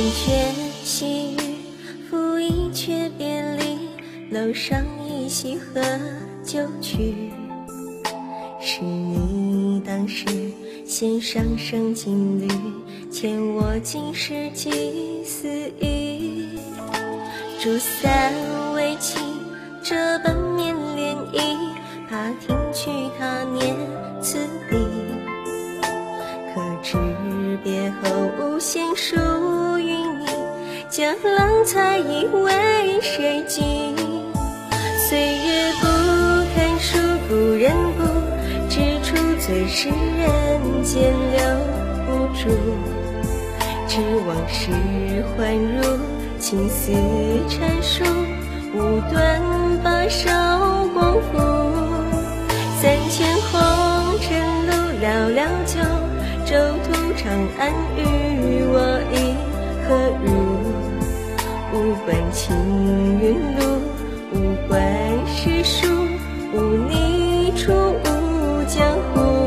卷细雨，拂衣却别离，楼上依稀喝酒曲。是你当时弦上生金缕，牵我经世几丝雨。烛伞未起，这般绵涟漪，怕听取他念此理。可知别后无限属于你，江郎才艺为谁寄？岁月不堪数，故人不知处，最是人间留不住。只往事还如青丝缠束，无端把韶光负。3000红尘路，寥寥酒，舟途长安与我意何如？无关青云路，无关世俗，无你处，无江湖。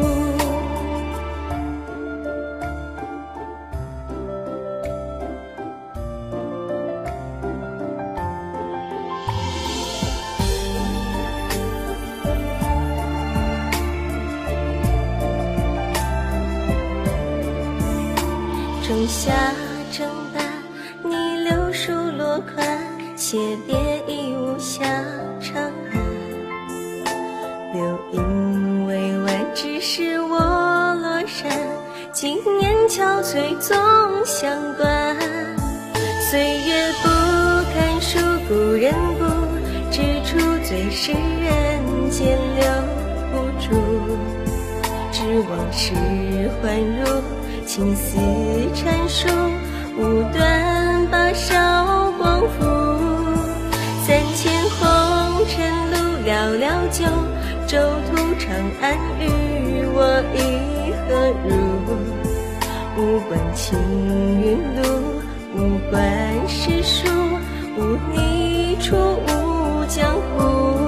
仲夏正大，你柳树落款，谢别已无暇长安。流萤未完，只是我落山，今年憔悴总相关。岁月不堪数，故人不知处，最是人间留不住。只往事还如青丝缠束，无端把韶光负。3000红尘路，寥寥酒，舟途长安与我意何如？无关青云路，无关世俗，无你处，无江湖。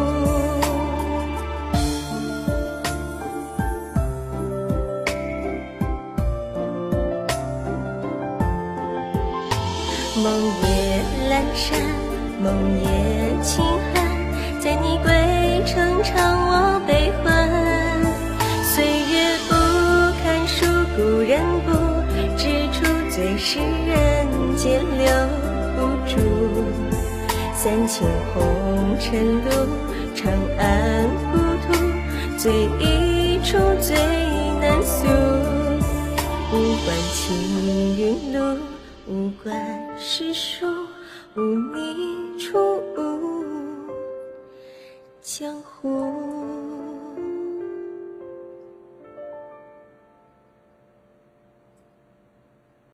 梦夜阑珊，梦夜轻寒，在你归程长我悲欢。岁月不堪数，故人不知处，最是人间留不住。3000红尘路，长安故土，最一处最难诉。无关青云路，无关世俗，无你处，无江湖。